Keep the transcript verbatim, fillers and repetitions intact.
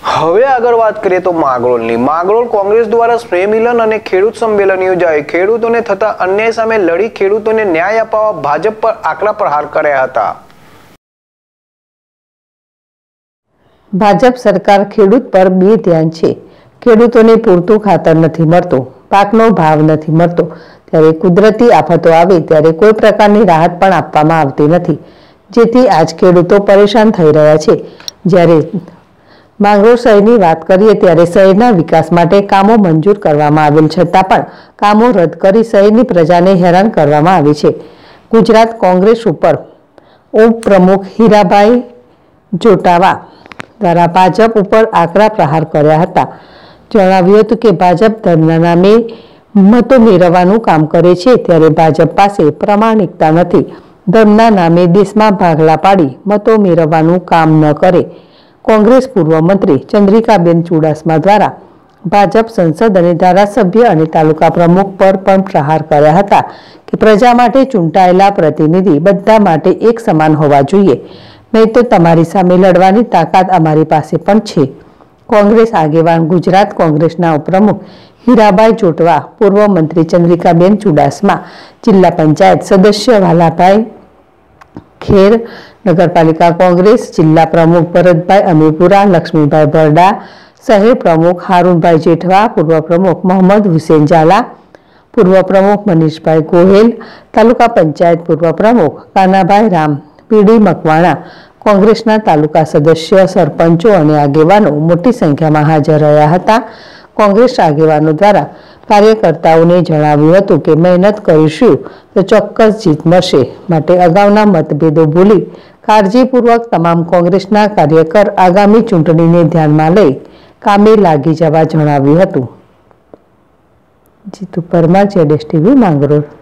હવે આગળ વાત કરીએ તો માંગરોળની માંગરોળ કોંગ્રેસ દ્વારા સ્નેહ મિલન અને ખેડૂત સંમેલન યોજાય ખેડૂતોને થતા અન્યાય સામે લડી ખેડૂતોને ન્યાય અપાવવા ભાજપ પર આકરા પ્રહાર કર્યા હતા। ભાજપ સરકાર ખેડૂત પર બેધ્યાન છે। ખેડૂતોને પૂરતું ખાતર નથી મળતું, પાકનો ભાવ નથી મળતો, ત્યારે કુદરતી આફતો આવે ત્યારે કોઈ પ્રકારની રાહત પણ આપવામાં આવતી નથી, જેથી આજ ખેડૂતો પરેશાન થઈ રહ્યા છે। જ્યારે માંગરોળ શહેરની વાત કરીએ ત્યારે શહેરના વિકાસ માટે કામો મંજૂર કરવામાં આવેલ છતાં પણ કામો રદ કરી શહેરની પ્રજાને હેરાન કરવામાં આવી છે। ગુજરાત કોંગ્રેસ ઉપર ઉપપ્રમુખ હીરાભાઈ જોટાવા દ્વારા ભાજપ ઉપર આકરા પ્રહાર કર્યા હતા। જણાવ્યું હતું કે ભાજપ ધર્મના નામે મતો મેળવવાનું કામ કરે છે, ત્યારે ભાજપ પાસે પ્રામાણિકતા નથી। ધર્મના નામે દેશમાં ભાગલા પાડી મતો મેળવવાનું કામ ન કરે। કોંગ્રેસ પૂર્વ મંત્રી ચંદ્રિકાબેન ચુડાસમા દ્વારા ભાજપ સંસદ અને ધારાસભ્ય અને તાલુકા પ્રમુખ પર પણ પ્રહાર કર્યા હતા કે પ્રજા માટે ચૂંટાયેલા પ્રતિનિધિ બધા માટે એક સમાન હોવા જોઈએ, નહીં તો તમારી સામે લડવાની તાકાત અમારી પાસે પણ છે। કોંગ્રેસ આગેવાન ગુજરાત કોંગ્રેસના ઉપપ્રમુખ હીરાભાઈ જોટવા, પૂર્વ મંત્રી ચંદ્રિકાબેન ચુડાસમા, જિલ્લા પંચાયત સદસ્ય વાલાભાઈ ખેર, નગરપાલિકા કોંગ્રેસ જિલ્લા પ્રમુખ ભરતભાઈ અમીપુરા, લક્ષ્મીભાઈ ભરડા, શહેર પ્રમુખ હારૂનભાઈ જેઠવા, પૂર્વ પ્રમુખ મોહમ્મદ હુસેન ઝાલા, પૂર્વ પ્રમુખ મનીષભાઈ ગોહેલ, તાલુકા પંચાયત પૂર્વ પ્રમુખ કાનાભાઈ રામ, પીડી મકવાણા, કોંગ્રેસના તાલુકા સદસ્ય, સરપંચો અને આગેવાનો મોટી સંખ્યામાં હાજર રહ્યા હતા। કોંગ્રેસ આગેવાનો દ્વારા કાર્યકર્તાઓને જણાવ્યું હતું કે મહેનત કરીશું તો ચોક્કસ જીત મળશે, માટે અગાઉના મતભેદો ભૂલી કાળજીપૂર્વક તમામ કોંગ્રેસના કાર્યકર આગામી ચૂંટણીને ધ્યાનમાં લઈ કામે લાગી જવા જણાવ્યું હતું। જીતુ પરમાર, જેડેશ ટીવી, માંગરોળ।